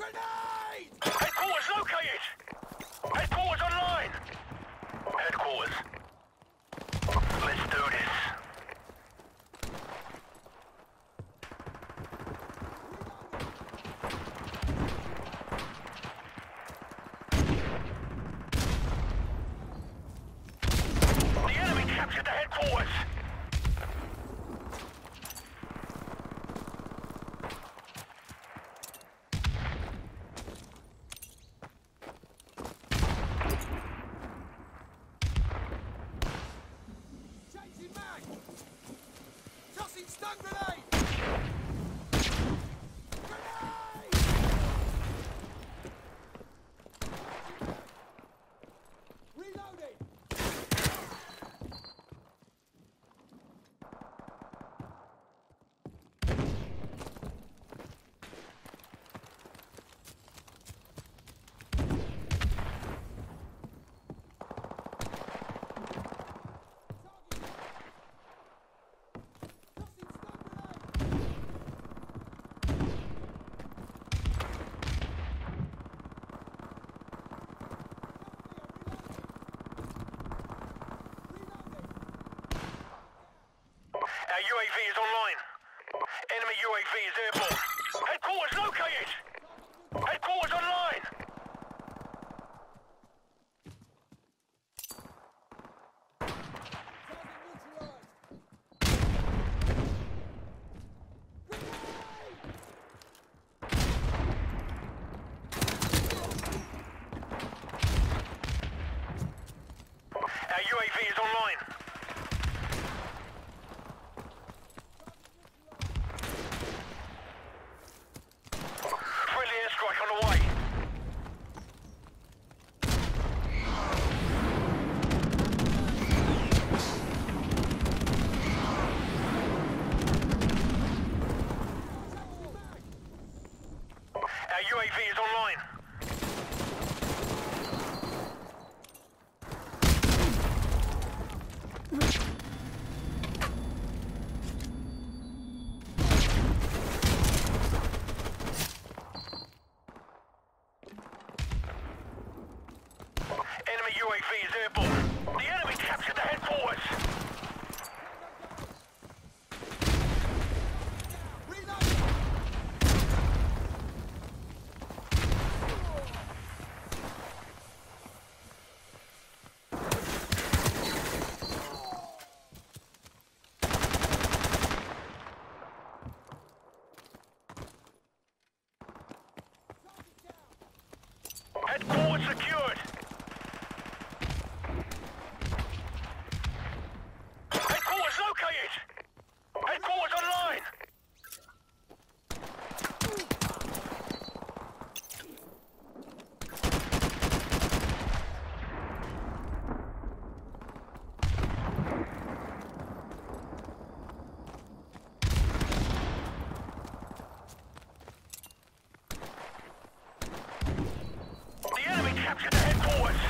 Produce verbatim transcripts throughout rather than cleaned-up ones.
Headquarters located! Headquarters online! Headquarters. Let's do this. The enemy captured the headquarters! Stun grenade! Grenade! Reloading! Our U A V is online. Enemy U A V is airborne. Headquarters located! Headquarters online! Our U A V is online. Friendly airstrike on the way. Our U A V is online. Enemy U A V is airborne. The enemy captured the headquarters. Headquarters secured. Headquarters located. Headquarters online. The enemy captured the headquarters.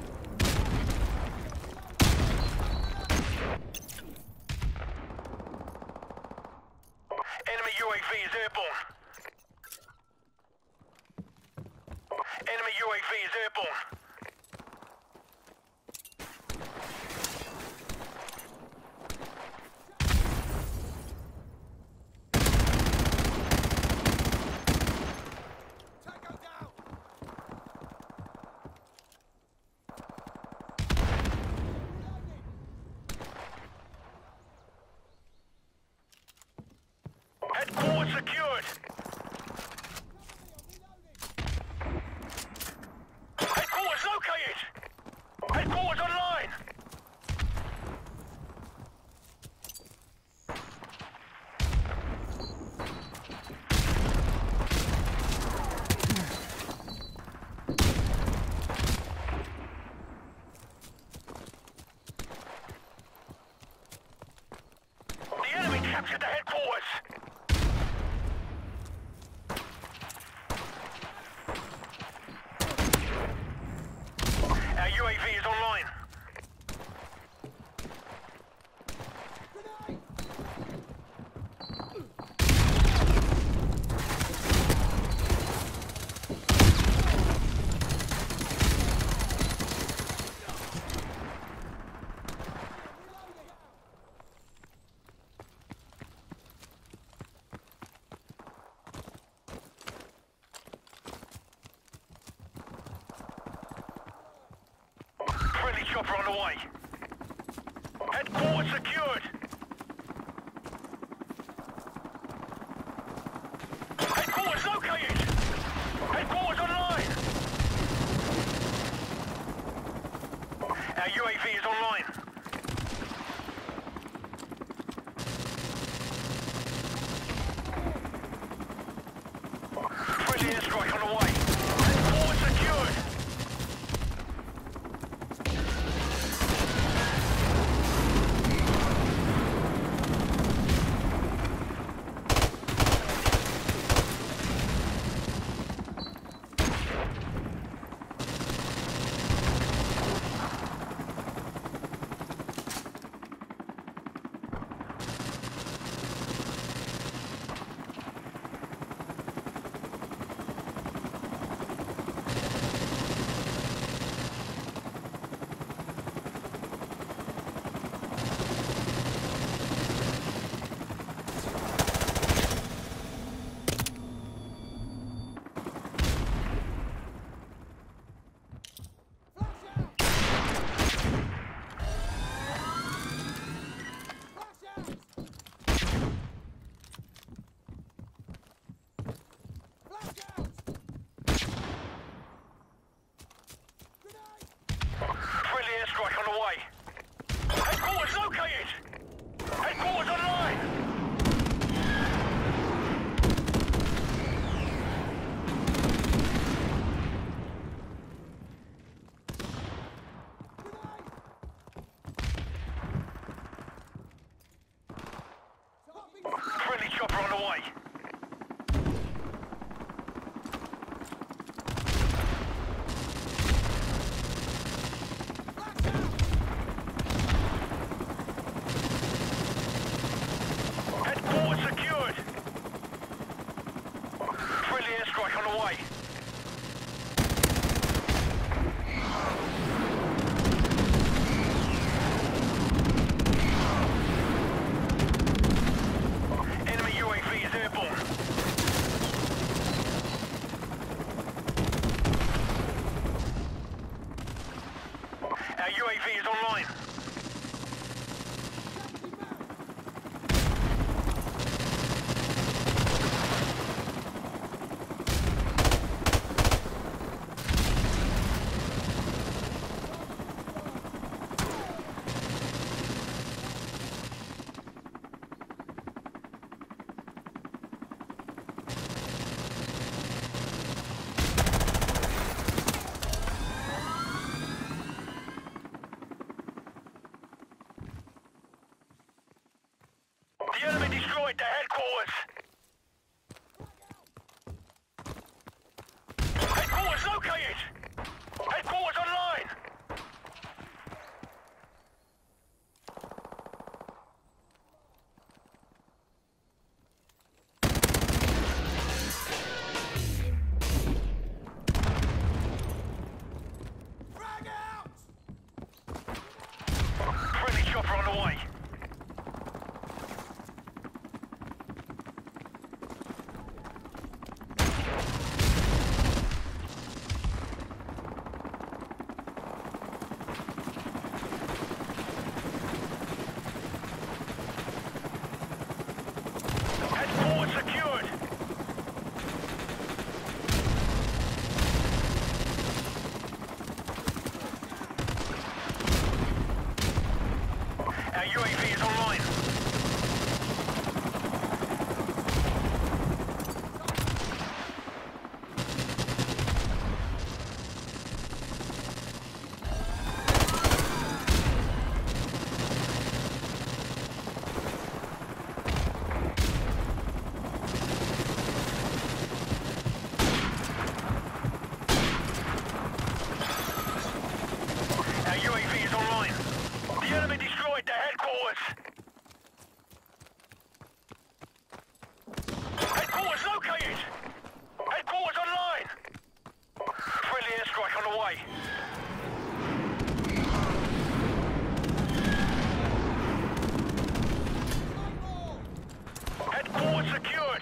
Enemy U A V is airborne. Enemy U A V is airborne. Tango down! Headquarters secured. Headquarters located. Headquarters online. The enemy captured the headquarters. Our U A V is online. Grenade! chopper on the way. Headquarters secured. Headquarters located. Headquarters online. Our U A V is online. Friendly airstrike on the way. Headquarters secured. Strike on the way. Headquarters located! Headquarters online! Friendly chopper on the way. Strike on the way. Enemy U A V is airborne. Our U A V is online. The enemy destroyed the headquarters. Headquarters located. Headquarters online. Frag out! Friendly chopper on the way. Headquarters secured. Our U A V is online. Our U A V is online. The enemy destroyed the headquarters. Headquarters located. Headquarters online. Friendly airstrike on the way. Headquarters secured.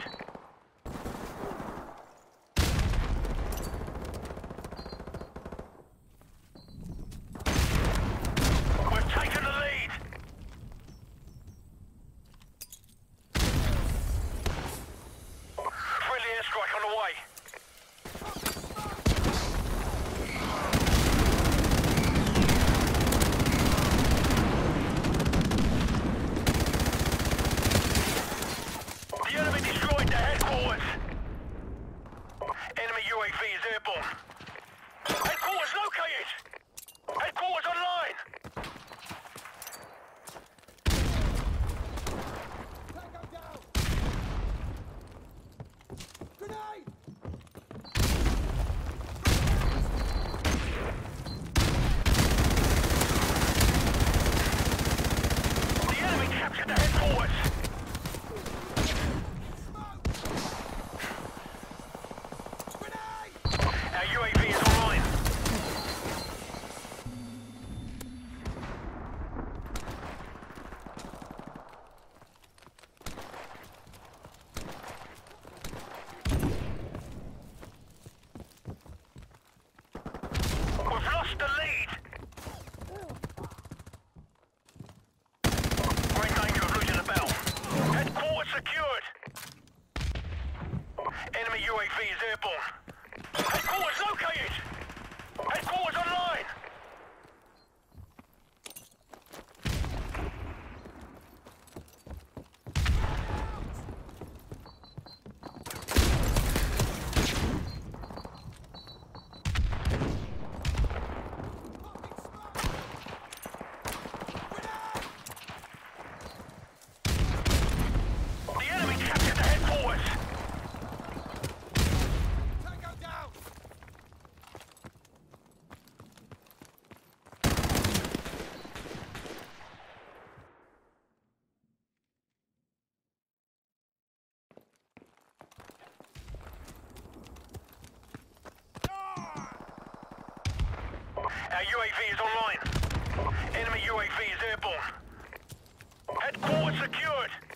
Our U A V is online. Enemy U A V is airborne. Headquarters secured.